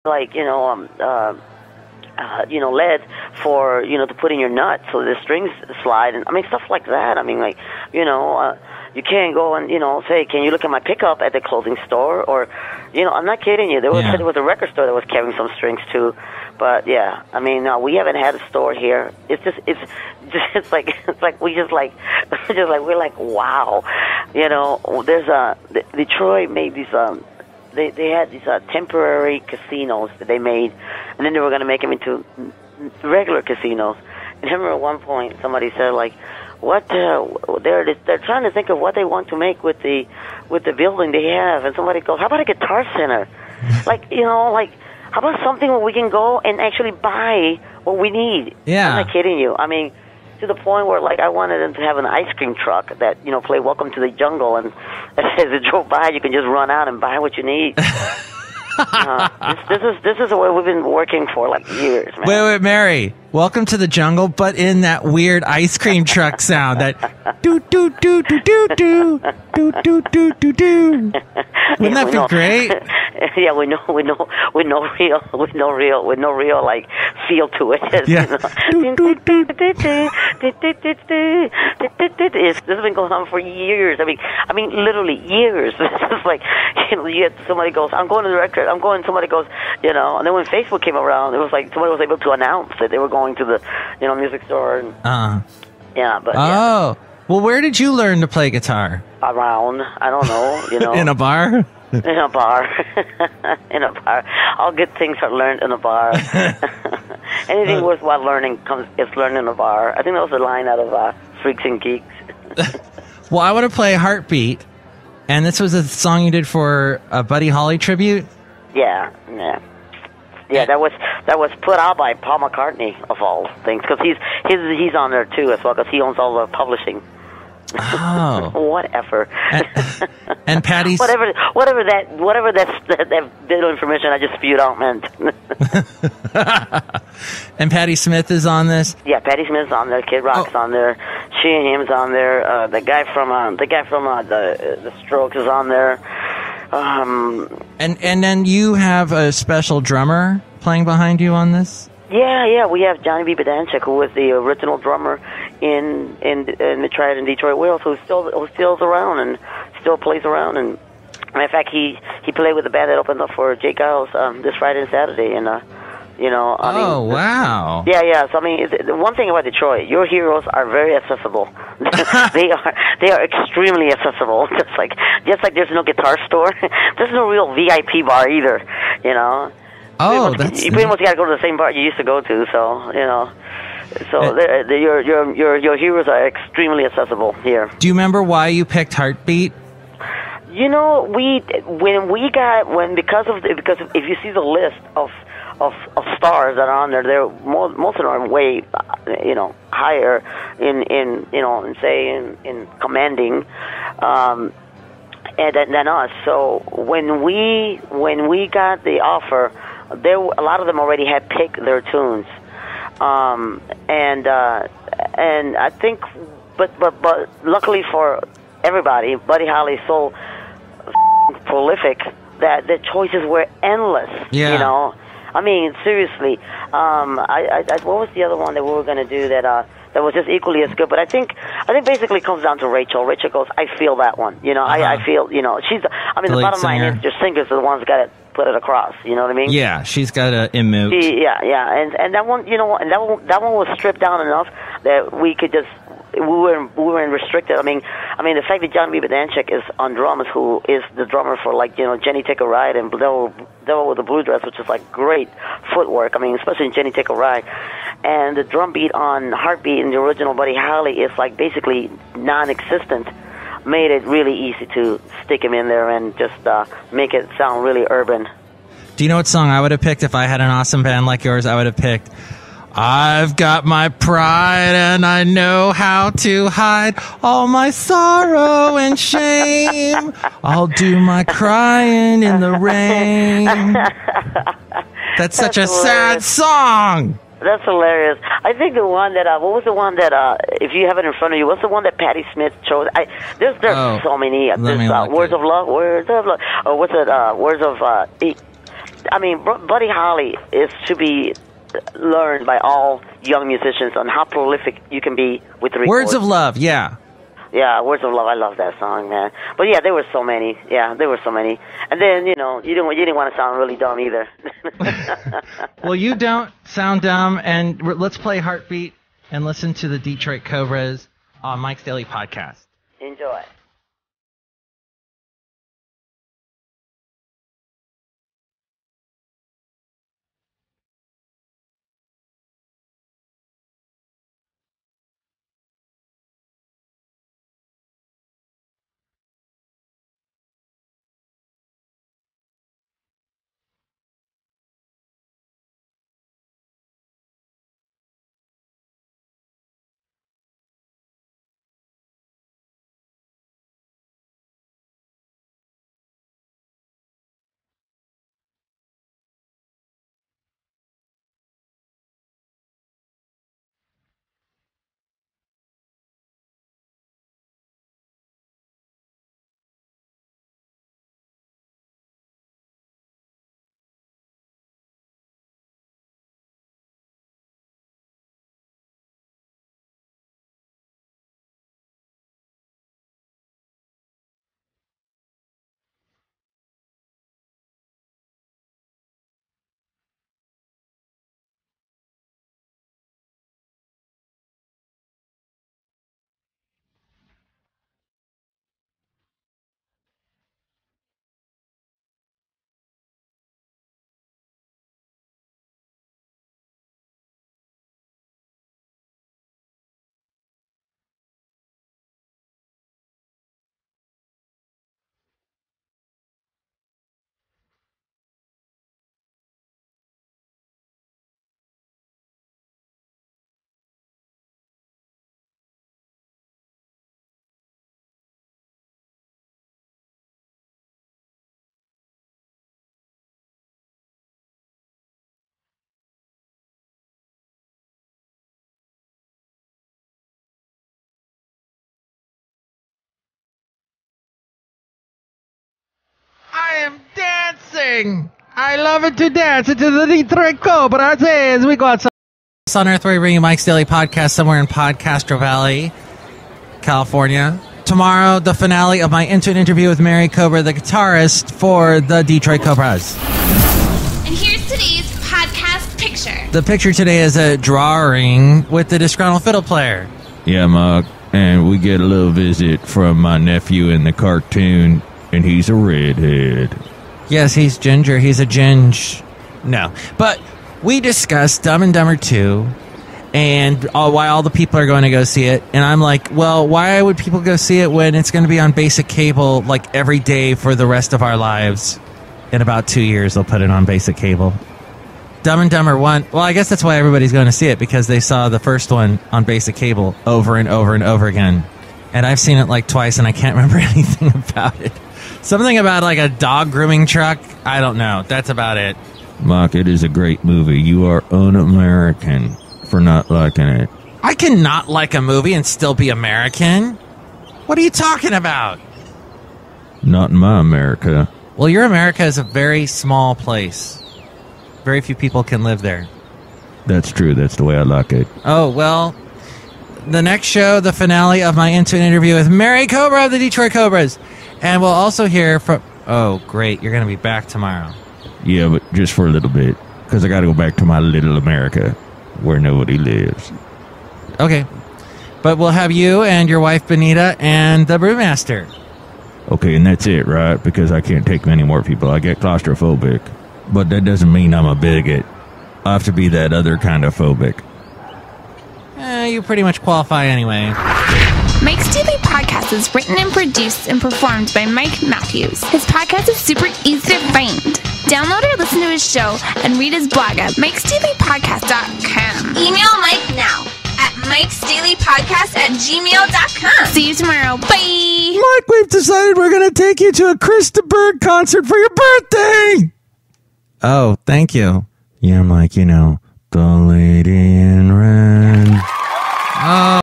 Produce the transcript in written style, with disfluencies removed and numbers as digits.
like lead for to put in your nut so the strings slide, and I mean stuff like that. I mean, like you can't go and say, can you look at my pickup at the clothing store, or I'm not kidding you. There was a record store that was carrying some strings too. But yeah, I mean, no, we haven't had a store here. It's like we just like we're like, wow, there's Detroit made these they had these temporary casinos that they made, and then they were going to make them into regular casinos. And I remember at one point somebody said, like, what they're trying to think of what they want to make with the building they have, and somebody goes, how about a guitar center? How about something where we can go and actually buy what we need? Yeah. I'm not kidding you. I mean, to the point where, like, I wanted them to have an ice cream truck that, play Welcome to the Jungle, and as it drove by, you can just run out and buy what you need. This is the way we've been working for, like, years, man. Wait, Mary. Welcome to the Jungle, but in that weird ice cream truck sound, that do do do do do do do do do do do. Wouldn't that be great? Yeah, with no real like feel to it. Yeah. This has been going on for years. I mean, literally years. This is like, somebody goes, I'm going to the record. Somebody goes, and then when Facebook came around, it was like somebody was able to announce that they were going to the, music store. And, yeah, but. Oh. Yeah. Well, where did you learn to play guitar? Around, I don't know, In a bar? In a bar. In a bar. All good things are learned in a bar. Anything worthwhile learning is learned in a bar. I think that was a line out of Freaks and Geeks. Well, I want to play Heartbeat, and this was a song you did for a Buddy Holly tribute? Yeah. That was put out by Paul McCartney, of all things, because he's on there too as well, because he owns all the publishing. Oh, whatever. And Patty's whatever that bit of information I just spewed out meant. And Patti Smith is on this. Yeah, Patti Smith's on there. Kid Rock's on there. She and Him's on there. The guy from the Strokes is on there. And then you have a special drummer playing behind you on this. Yeah, we have Johnny B. Bedanchik, who was the original drummer in Detroit and Detroit Wheels, who still's around and still plays around. And matter of fact, he played with the band that opened up for Jake Giles this Friday and Saturday. And wow. Yeah. So I mean, the one thing about Detroit, your heroes are very accessible. They are extremely accessible. Just like there's no guitar store, there's no real VIP bar either. Oh, you pretty much got to go to the same bar you used to go to. So your heroes are extremely accessible here. Do you remember why you picked Heartbeat? Because if you see the list of stars that are on there, most of them are way higher in commanding than us. So when we got the offer, a lot of them already had picked their tunes, and I think, but luckily for everybody, Buddy Holly's so prolific that the choices were endless. Yeah. I mean, seriously. What was the other one that we were going to do that was just equally as good? But I think basically it comes down to Rachel. Rachel goes, I feel that one. I feel, she's, the bottom line is your singers are the ones that got to put it across. You know what I mean? Yeah, she's got to emote. Yeah. And that one, that one was stripped down enough that we could just, we weren't restricted. I mean, the fact that John B. Bedanchik is on drums, who is the drummer for Jenny Take a Ride and Devil with the Blue Dress, which is like great footwork. I mean, especially in Jenny Take a Ride, and the drum beat on Heartbeat in the original Buddy Holly is like basically non-existent. Made it really easy to stick him in there and just make it sound really urban. Do you know what song I would have picked if I had an awesome band like yours? I would have picked I've got my pride and I know how to hide all my sorrow and shame. I'll do my crying in the rain. That's such a sad song. That's hilarious. I think the one that, what was the one that, if you have it in front of you, what's the one that Patti Smith chose? There's so many. There's Words of Love, or what's it, Words of, I mean, Buddy Holly is to be learned by all young musicians on how prolific you can be with the Words of Love, yeah. Yeah, Words of Love. I love that song, man. But yeah, there were so many. Yeah, there were so many. And then you didn't want to sound really dumb either. Well, you don't sound dumb, and let's play Heartbeat and listen to the Detroit Cobras on Mike's Daily Podcast. Enjoy. I am dancing. I love it to dance into the Detroit Cobras as we go outside. On Earth, where we bring you Mike's Daily Podcast somewhere in Podcastro Valley, California. Tomorrow, the finale of my intimate interview with Mary Cobra, the guitarist for the Detroit Cobras. And here's today's podcast picture. The picture today is a drawing with the disgruntled fiddle player. Yeah, Mark, and we get a little visit from my nephew in the cartoon, and he's a redhead. Yes, he's ginger. He's a ginge. No. But we discussed Dumb and Dumber 2 and why all the people are going to go see it. And I'm like, well, why would people go see it when it's going to be on basic cable like every day for the rest of our lives? In about 2 years, they'll put it on basic cable. Dumb and Dumber 1, well, I guess that's why everybody's going to see it, because they saw the first one on basic cable over and over and over again. And I've seen it like twice, and I can't remember anything about it. Something about like a dog grooming truck. I don't know. That's about it. Mark, it is a great movie. You are un-American for not liking it. I cannot like a movie and still be American. What are you talking about? Not in my America. Well, your America is a very small place. Very few people can live there. That's true. That's the way I like it. Oh, well, the next show, the finale of my intimate interview with Mary Cobra of the Detroit Cobras. And we'll also hear from... Oh, great. You're going to be back tomorrow. Yeah, but just for a little bit. Because I got to go back to my little America where nobody lives. Okay. But we'll have you and your wife, Benita, and the brewmaster. Okay, and that's it, right? Because I can't take many more people. I get claustrophobic. But that doesn't mean I'm a bigot. I have to be that other kind of phobic. You pretty much qualify anyway. Mike's Daily Podcast is written and produced and performed by Mike Matthews. His podcast is super easy to find. Download or listen to his show and read his blog at mikesdailypodcast.com. Email Mike now at mikesdailypodcast@gmail.com. See you tomorrow. Bye. Mike, we've decided we're going to take you to a Krista Berg concert for your birthday. Oh, thank you. Yeah, Mike, you know, the lady in red. Oh.